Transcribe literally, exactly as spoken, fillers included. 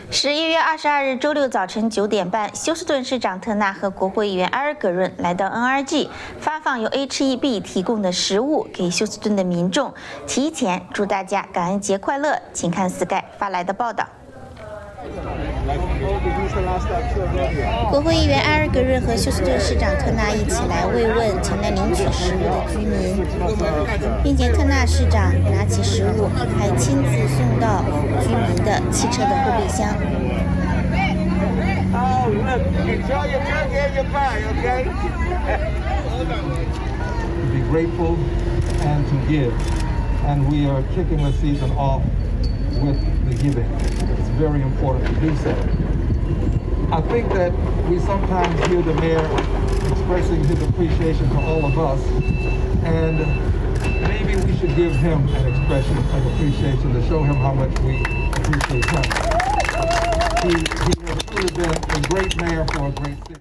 十一月二十二日周六早晨九点半，休斯顿市长特纳和国会议员埃尔葛润来到 N R G 发放由 H E B 提供的食物给休斯顿的民众，提前祝大家感恩节快乐。请看 Sky 发来的报道。 国会议员埃尔葛润和休斯顿市长特纳一起来慰问前来领取食物的居民，并且特纳市长拿起食物，还亲自送到居民的汽车的后备箱。 To be grateful and to give, and we are kicking the season off with the giving. It's very important to do so. I think that we sometimes hear the mayor expressing his appreciation for all of us, and maybe we should give him an expression of appreciation to show him how much we appreciate him. He, he has truly been a great mayor for a great city.